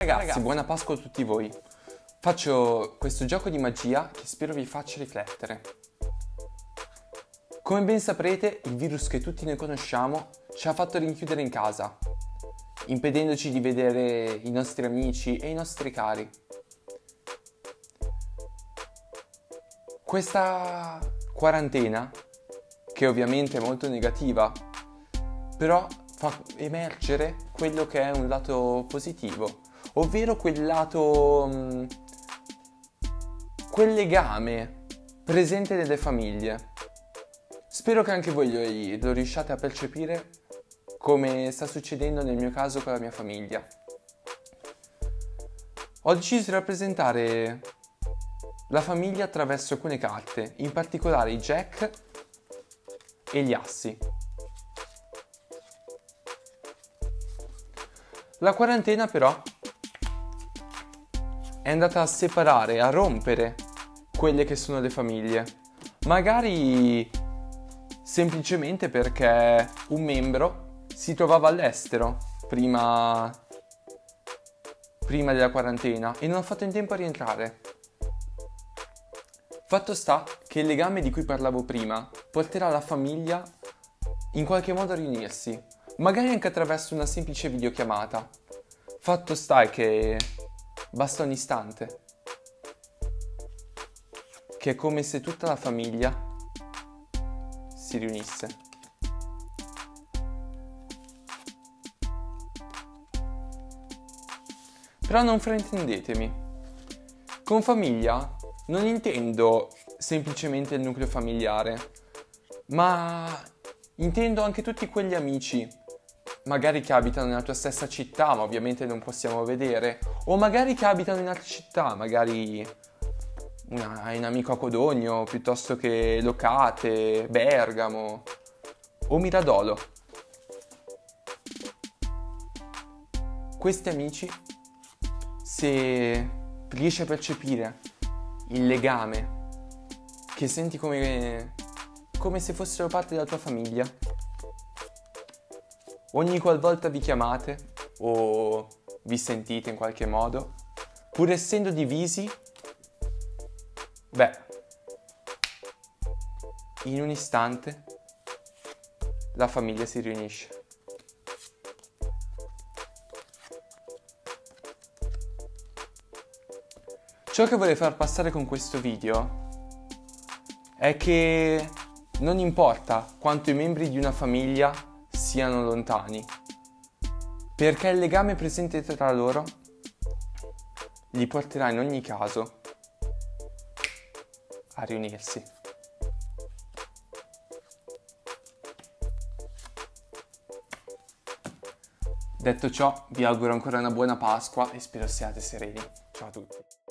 Ragazzi, buona Pasqua a tutti voi. Faccio questo gioco di magia che spero vi faccia riflettere. Come ben saprete, il virus che tutti noi conosciamo ci ha fatto rinchiudere in casa, impedendoci di vedere i nostri amici e i nostri cari. Questa quarantena, che ovviamente è molto negativa, però fa emergere quello che è un lato positivo, ovvero quel lato, quel legame presente nelle famiglie. Spero che anche voi lo riusciate a percepire come sta succedendo nel mio caso con la mia famiglia. Ho deciso di rappresentare la famiglia attraverso alcune carte, in particolare i jack e gli assi. La quarantena però è andata a separare, a rompere quelle che sono le famiglie. Magari semplicemente perché un membro si trovava all'estero prima della quarantena e non ha fatto in tempo a rientrare. Fatto sta che il legame di cui parlavo prima porterà la famiglia in qualche modo a riunirsi, magari anche attraverso una semplice videochiamata. Fatto sta che basta un istante, che è come se tutta la famiglia si riunisse. Però non fraintendetemi, con famiglia non intendo semplicemente il nucleo familiare, ma intendo anche tutti quegli amici, magari che abitano nella tua stessa città, ma ovviamente non possiamo vedere, o magari che abitano in altre città, magari hai un amico a Codogno, piuttosto che Locate, Bergamo o Miradolo. Questi amici, se riesci a percepire il legame che senti come se fossero parte della tua famiglia, ogni qualvolta vi chiamate o vi sentite in qualche modo, pur essendo divisi, in un istante la famiglia si riunisce. Ciò che vorrei far passare con questo video è che non importa quanto i membri di una famiglia siano lontani, perché il legame presente tra loro li porterà in ogni caso a riunirsi. Detto ciò, vi auguro ancora una buona Pasqua e spero siate sereni. Ciao a tutti.